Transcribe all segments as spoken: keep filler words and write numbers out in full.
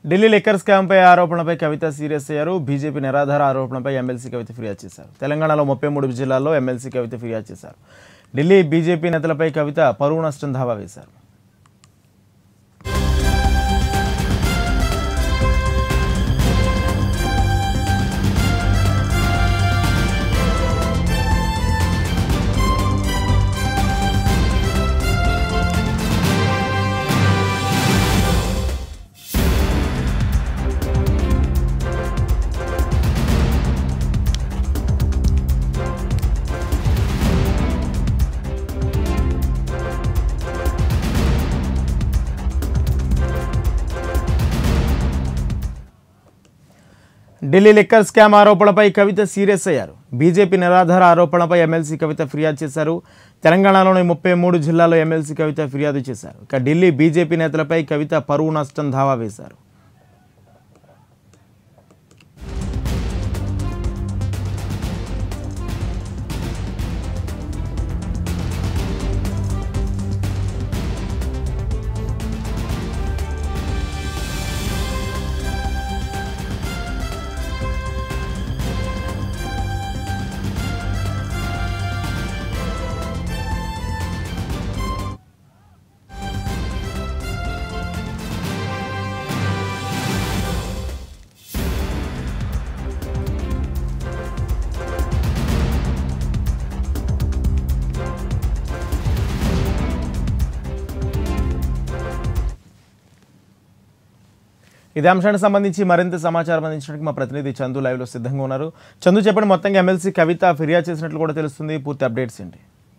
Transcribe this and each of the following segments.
Delhi liquor స్కామ్పై ఆరోపణలపై కవిత serious అయ్యారు. BJP నిరాధార ఆరోపణలపై ఎమ్మెల్సీ కవిత ఫిర్యాదు చేశారు. తెలంగాణలో ముప్పై మూడు జిల్లాల్లో ఎమ్మెల్సీ కవిత ఫిర్యాదు చేశారు. ఢిల్లీ బీజేపీ నేతలపై కవిత పరువు నష్టం దావా వేశారు. ఢిల్లీ లిక్కర్ స్కామ్ ఆరోపణలపై కవిత సీరియస్ అయ్యారు. బీజేపీ నిరాధార ఆరోపణలపై ఎమ్మెల్సీ కవిత ఫిర్యాదు చేశారు. తెలంగాణలోని ముప్పై మూడు జిల్లాల్లో ఎమ్మెల్సీ కవిత ఫిర్యాదు చేశారు. ఇక ఢిల్లీ బీజేపీ నేతలపై కవిత పరువు నష్టం దావా వేశారు. ఇదే అంశానికి సంబంధించి మరింత సమాచారం అందించడానికి మా ప్రతినిధి చందు లైవ్లో సిద్ధంగా ఉన్నారు. చందు, చెప్పండి, మొత్తంగా ఎమ్మెల్సీ కవిత ఫిర్యాదు చేసినట్లు కూడా తెలుస్తుంది. పూర్తి అప్డేట్స్ ఏంటి?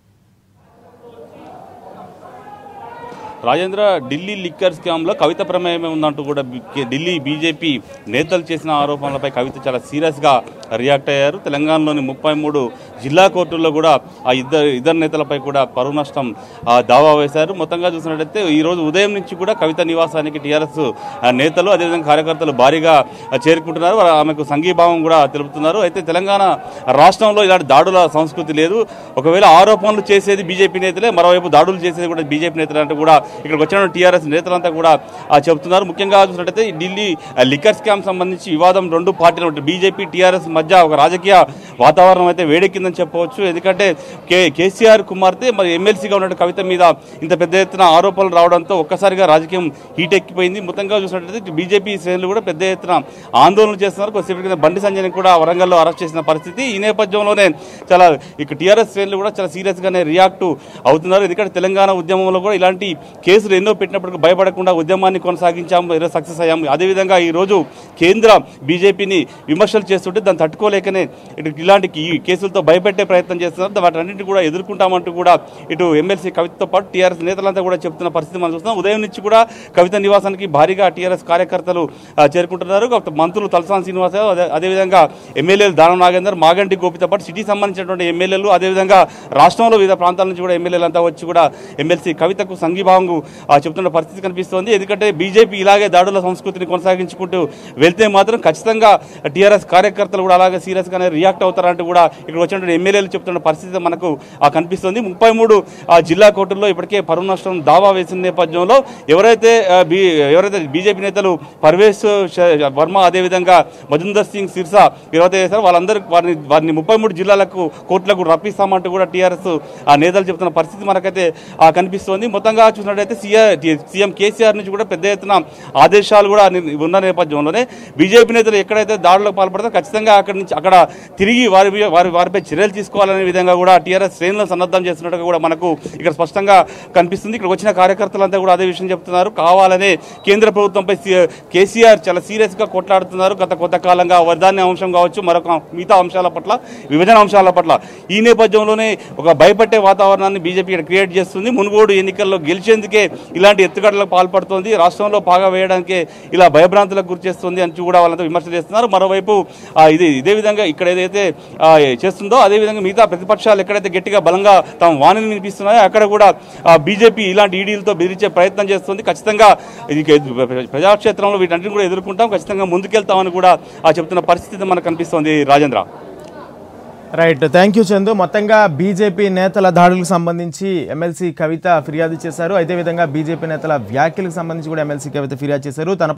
రాజేంద్ర, ఢిల్లీ లిక్కర్ స్కామ్లో కవిత ప్రమేయం ఉందంటూ కూడా ఢిల్లీ బీజేపీ నేతలు చేసిన ఆరోపణలపై కవిత చాలా సీరియస్గా రియాక్ట్ అయ్యారు. తెలంగాణలోని ముప్పై మూడు జిల్లా కోర్టుల్లో కూడా ఆ ఇద్దరు ఇద్దరు నేతలపై కూడా పరువు నష్టం దావా వేశారు. మొత్తంగా చూసినట్టయితే ఈరోజు ఉదయం నుంచి కూడా కవిత నివాసానికి టీఆర్ఎస్ నేతలు అదేవిధంగా కార్యకర్తలు భారీగా చేరుకుంటున్నారు. ఆమెకు సంఘీభావం కూడా తెలుపుతున్నారు. అయితే తెలంగాణ రాష్ట్రంలో ఇలాంటి దాడుల సంస్కృతి లేదు. ఒకవేళ ఆరోపణలు చేసేది బీజేపీ నేతలే, మరోవైపు దాడులు చేసేది కూడా బీజేపీ నేతలు అంటే కూడా ఇక్కడికి వచ్చిన టీఆర్ఎస్ నేతలంతా కూడా చెబుతున్నారు. ముఖ్యంగా చూసినట్టయితే ఢిల్లీ లిక్కర్ స్కామ్ సంబంధించి వివాదం రెండు పార్టీలు బీజేపీ టీఆర్ఎస్ మధ్య ఒక రాజకీయ వాతావరణం అయితే వేడెక్కిందని చెప్పవచ్చు. ఎందుకంటే కే కేసీఆర్ కుమార్తె మరి ఎమ్మెల్సీగా ఉన్న కవిత మీద ఇంత పెద్ద ఎత్తున ఆరోపణలు రావడంతో ఒక్కసారిగా రాజకీయం హీట్ ఎక్కిపోయింది. మొత్తంగా చూసినట్టయితే బీజేపీ శ్రేణులు కూడా పెద్ద ఎత్తున ఆందోళన చేస్తున్నారు. కొద్దిసేపటి కింద బండి సంజయ్ని కూడా వరంగల్లో అరెస్ట్ చేసిన పరిస్థితి. ఈ నేపథ్యంలోనే చాలా ఇక టీఆర్ఎస్ శ్రేణులు కూడా చాలా సీరియస్గానే రియాక్ట్ అవుతున్నారు. ఎందుకంటే తెలంగాణ ఉద్యమంలో కూడా ఇలాంటి కేసులు ఎన్నో పెట్టినప్పటికీ భయపడకుండా ఉద్యమాన్ని కొనసాగించాము, ఈరోజు సక్సెస్ అయ్యాము. అదేవిధంగా ఈరోజు కేంద్ర బీజేపీని విమర్శలు చేస్తుంటే దాన్ని తట్టుకోలేకనే ఇటు ఇలాంటి కేసులతో భయపెట్టే ప్రయత్నం చేస్తున్నారు. వాటన్నింటినీ కూడా ఎదుర్కొంటామంటూ కూడా ఇటు ఎమ్మెల్సీ కవితతో పాటు టీఆర్ఎస్ నేతలంతా కూడా చెప్తున్న పరిస్థితి మనం చూస్తున్నాం. ఉదయం నుంచి కూడా కవిత నివాసానికి భారీగా టీఆర్ఎస్ కార్యకర్తలు చేరుకుంటున్నారు. మంత్రులు తలసాని శ్రీనివాసరావు, అదేవిధంగా ఎమ్మెల్యేలు దానం నాగేందర్, మాగంటి గోపితో పాటు సిటీకి సంబంధించినటువంటి ఎమ్మెల్యేలు, అదేవిధంగా రాష్ట్రంలో వివిధ ప్రాంతాల నుంచి కూడా ఎమ్మెల్యేలు అంతా వచ్చి కూడా ఎమ్మెల్సీ కవితకు సంఘీభావం చెప్తున్న పరిస్థితి కనిపిస్తోంది. ఎందుకంటే బీజేపీ ఇలాగే దాడుల సంస్కృతిని కొనసాగించుకుంటూ వెళ్తే మాత్రం ఖచ్చితంగా టీఆర్ఎస్ కార్యకర్తలు కూడా అలాగే సీరియస్ గానే రియాక్ట్ అవుతారంటూ కూడా ఇక్కడ వచ్చినటువంటి ఎమ్మెల్యేలు చెప్తున్న పరిస్థితి మనకు కనిపిస్తుంది. ముప్పై మూడు జిల్లా కోర్టుల్లో ఇప్పటికే పరువు నష్టం దావా వేసిన నేపథ్యంలో ఎవరైతే ఎవరైతే బీజేపీ నేతలు పర్వేశ్ వర్మ, అదేవిధంగా మజుందర్ సింగ్ సిర్సా ఎవరైతే చేశారో వాళ్ళందరూ వారిని వారిని ముప్పై మూడు జిల్లాలకు కోర్టులకు రప్పిస్తామంటూ కూడా టీఆర్ఎస్ ఆ నేతలు చెప్తున్న పరిస్థితి మనకైతే కనిపిస్తోంది. మొత్తంగా చూసినట్టయితే సీఎం కేసీఆర్ నుంచి కూడా పెద్ద ఎత్తున ఆదేశాలు కూడా ఉన్న నేపథ్యంలోనే బీజేపీ నేతలు ఎక్కడైతే దాడులకు పాల్పడతారో ఖచ్చితంగా అక్కడి నుంచి అక్కడ తిరిగి వారి వారి వారిపై చర్యలు తీసుకోవాలనే విధంగా కూడా టీఆర్ఎస్ శ్రేణులను సన్నద్ధం చేస్తున్నట్టుగా కూడా మనకు ఇక్కడ స్పష్టంగా కనిపిస్తుంది. ఇక్కడ వచ్చిన కార్యకర్తలంతా కూడా అదే విషయం చెప్తున్నారు. కావాలనే కేంద్ర ప్రభుత్వంపై కేసీఆర్ చాలా సీరియస్ గా కొట్లాడుతున్నారు. గత కొంతకాలంగా వర్ధాన్య అంశం కావచ్చు, మరొక మిగతా అంశాల పట్ల, విభజన అంశాల పట్ల. ఈ నేపథ్యంలోనే ఒక భయపట్టే వాతావరణాన్ని బీజేపీ ఇక్కడ క్రియేట్ చేస్తుంది. మునుగోడు ఎన్నికల్లో గెలిచేందుకే ఇలాంటి ఎత్తుగడలకు పాల్పడుతోంది. రాష్ట్రంలో పాగా వేయడానికి ఇలా భయభ్రాంతులకు గురి చేస్తుంది అని కూడా వాళ్ళంతా విమర్శలు చేస్తున్నారు. మరోవైపు ఇది ఇదే విధంగా ఇక్కడ ఏదైతే చేస్తుందో అదేవిధంగా మిగతా ప్రతిపక్షాలు ఎక్కడైతే గట్టిగా బలంగా తమ వాణిని వినిపిస్తున్నాయో అక్కడ కూడా బీజేపీ ఇలాంటి ఈడీలతో బెదిరించే ప్రయత్నం చేస్తుంది. ఖచ్చితంగా ఇది ప్రజాక్షేత్రంలో వీటన్నిటిని కూడా ఎదుర్కొంటాం, ఖచ్చితంగా ముందుకెళ్తామని కూడా చెప్తున్న పరిస్థితి మనకు కనిపిస్తోంది. Rajendra, right, thank you Chandu. మొత్తంగా బీజేపీ నేతల దాడులకు సంబంధించి ఎమ్మెల్సీ కవిత ఫిర్యాదు చేశారు. అదేవిధంగా బీజేపీ నేతల వ్యాఖ్యలకు సంబంధించి కూడా ఎమ్మెల్సీ కవిత ఫిర్యాదు చేశారు. తన